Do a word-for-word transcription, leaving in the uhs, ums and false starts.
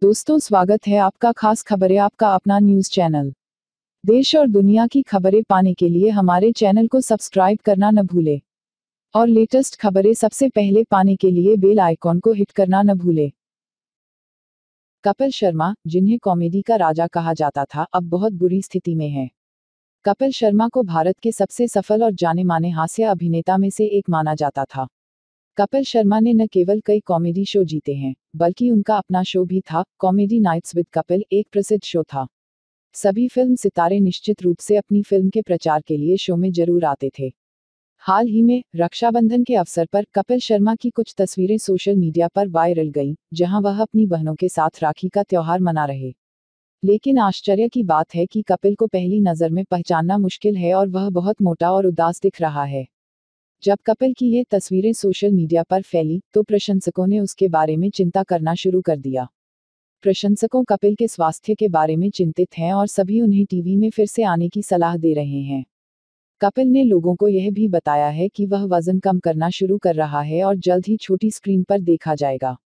दोस्तों, स्वागत है आपका खास खबरें आपका अपना न्यूज़ चैनल। देश और दुनिया की खबरें पाने के लिए हमारे चैनल को सब्सक्राइब करना न भूलें और लेटेस्ट खबरें सबसे पहले पाने के लिए बेल आइकॉन को हिट करना न भूलें। कपिल शर्मा, जिन्हें कॉमेडी का राजा कहा जाता था, अब बहुत बुरी स्थिति में हैं। कपिल शर्मा को भारत के सबसे सफल और जाने-माने हास्य अभिनेता में से एक माना जाता था। कपिल शर्मा ने न केवल कई कॉमेडी शो जीते हैं, बल्कि उनका अपना शो भी था। कॉमेडी नाइट्स विद कपिल एक प्रसिद्ध शो था। सभी फिल्म सितारे निश्चित रूप से अपनी फिल्म के प्रचार के लिए शो में जरूर आते थे। हाल ही में रक्षाबंधन के अवसर पर कपिल शर्मा की कुछ तस्वीरें सोशल मीडिया पर वायरल गईं, जहां वह अपनी बहनों के साथ राखी का त्योहार मना रहे। लेकिन आश्चर्य की बात है कि कपिल को पहली नज़र में पहचानना मुश्किल है और वह बहुत मोटा और उदास दिख रहा है। जब कपिल की ये तस्वीरें सोशल मीडिया पर फैली, तो प्रशंसकों ने उसके बारे में चिंता करना शुरू कर दिया। प्रशंसकों कपिल के स्वास्थ्य के बारे में चिंतित हैं और सभी उन्हें टीवी में फिर से आने की सलाह दे रहे हैं। कपिल ने लोगों को यह भी बताया है कि वह वजन कम करना शुरू कर रहा है और जल्द ही छोटी स्क्रीन पर देखा जाएगा।